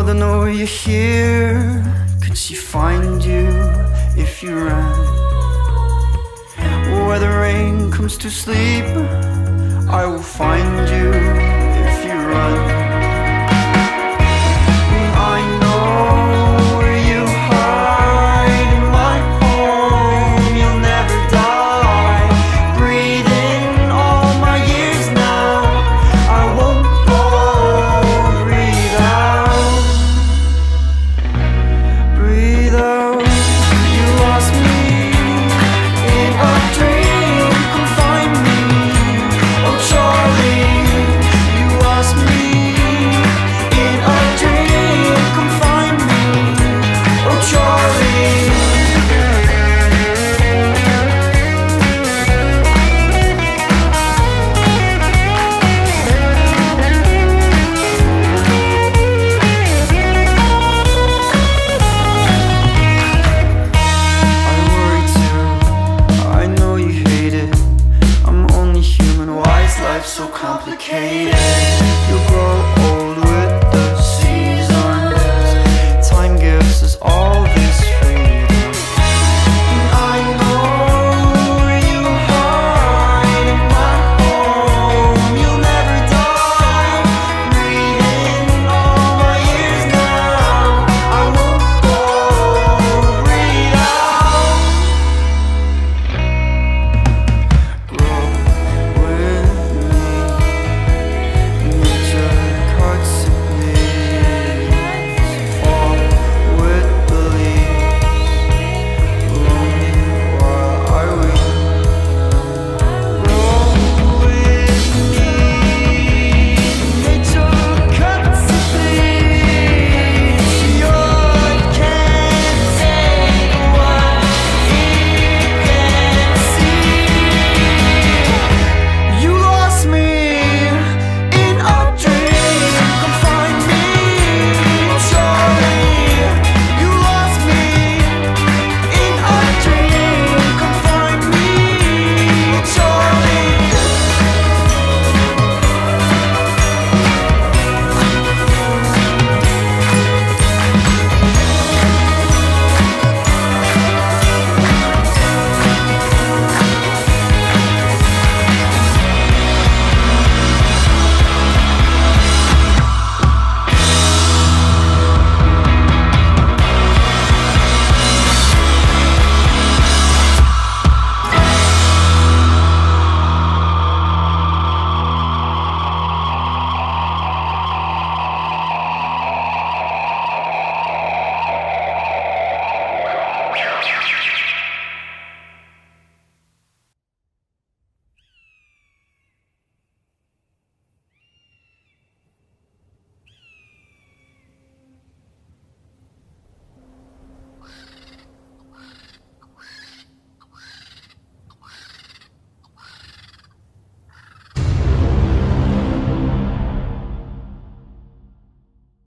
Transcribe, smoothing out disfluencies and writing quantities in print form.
world, I know you're here. Could she find you if you ran? Where the rain comes to sleep, I will find you if you run. I know where you hide, in my home you'll never die. Breathe in all my years now, I won't go. Breathe out, breathe out. You lost me in a dream, come find me. Oh Charlie, you lost me in a dream, come find me. Oh Charlie. I worry too, I know you hate it. I'm only human, why is life so complicated? You'll grow